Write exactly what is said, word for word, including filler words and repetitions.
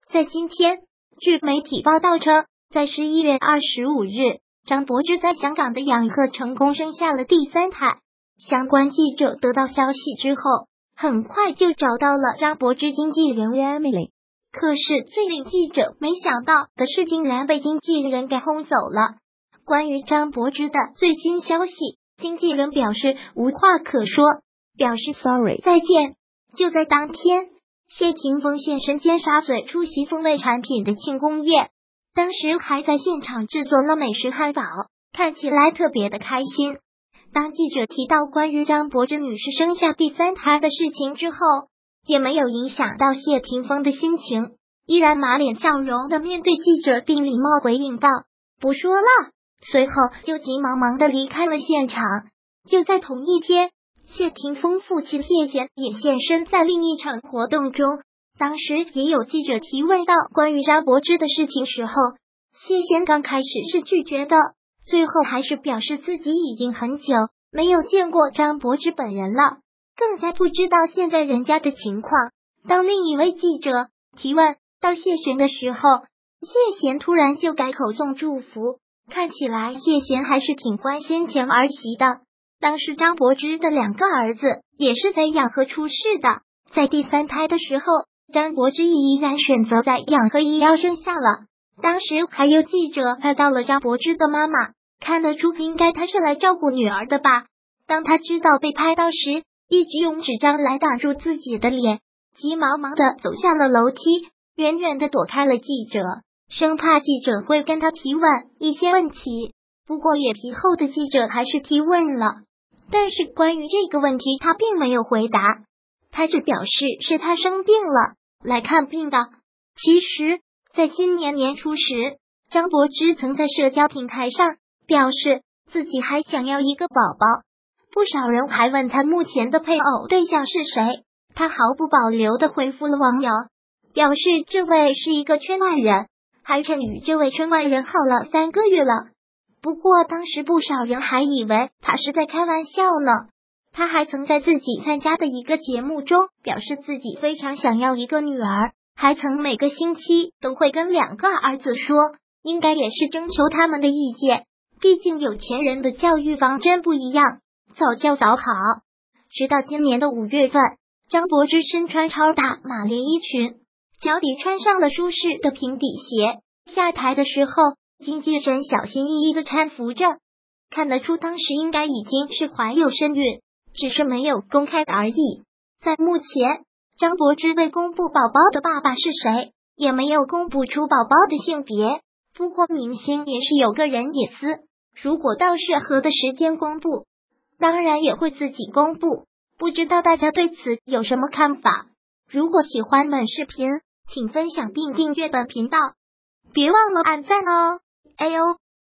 在今天，据媒体报道称，在十一月二十五日，张柏芝在香港的养鹤成功生下了第三胎。相关记者得到消息之后，很快就找到了张柏芝经纪人 Emily。可是最令记者没想到的是，竟然被经纪人给轰走了。关于张柏芝的最新消息，经纪人表示无话可说，表示 sorry 再见。就在当天，谢霆锋现身尖沙咀出席风味产品的庆功宴，当时还在现场制作了美食汉堡，看起来特别的开心。当记者提到关于张柏芝女士生下第三胎的事情之后，也没有影响到谢霆锋的心情，依然满脸笑容的面对记者，并礼貌回应道：“不说了。”随后就急忙忙的离开了现场。就在同一天，谢霆锋父亲谢贤也现身在另一场活动中。当时也有记者提问到关于张柏芝的事情时候，谢贤刚开始是拒绝的，最后还是表示自己已经很久没有见过张柏芝本人了，更加不知道现在人家的情况。当另一位记者提问到谢贤的时候，谢贤突然就改口送祝福，看起来谢贤还是挺关心前儿媳的。当时张柏芝的两个儿子也是在养鹤出世的，在第三胎的时候，张柏芝依然选择在养鹤医药生下了。当时还有记者拍到了张柏芝的妈妈，看得出应该她是来照顾女儿的吧。当她知道被拍到时，一直用纸张来挡住自己的脸，急忙忙的走下了楼梯，远远的躲开了记者，生怕记者会跟她提问一些问题。不过脸皮厚的记者还是提问了，但是关于这个问题她并没有回答，她只表示是她生病了，来看病的。其实在今年年初时，张柏芝曾在社交平台上表示自己还想要一个宝宝，不少人还问她目前的配偶对象是谁，她毫不保留地回复了网友，表示这位是一个圈外人，还称与这位圈外人好了三个月了。不过当时不少人还以为他是在开玩笑呢。他还曾在自己参加的一个节目中表示自己非常想要一个女儿，还曾每个星期都会跟两个儿子说，应该也是征求他们的意见，毕竟有钱人的教育方针不一样，早教早好。直到今年的五月份，张柏芝身穿超大马连衣裙，脚底穿上了舒适的平底鞋，下台的时候经纪人小心翼翼的搀扶着，看得出当时应该已经是怀有身孕，只是没有公开而已。在目前，张柏芝未公布宝宝的爸爸是谁，也没有公布出宝宝的性别。不过明星也是有个人隐私，如果到适合的时间公布，当然也会自己公布。不知道大家对此有什么看法？如果喜欢本视频，请分享并订阅本频道，别忘了按赞哦。哎呦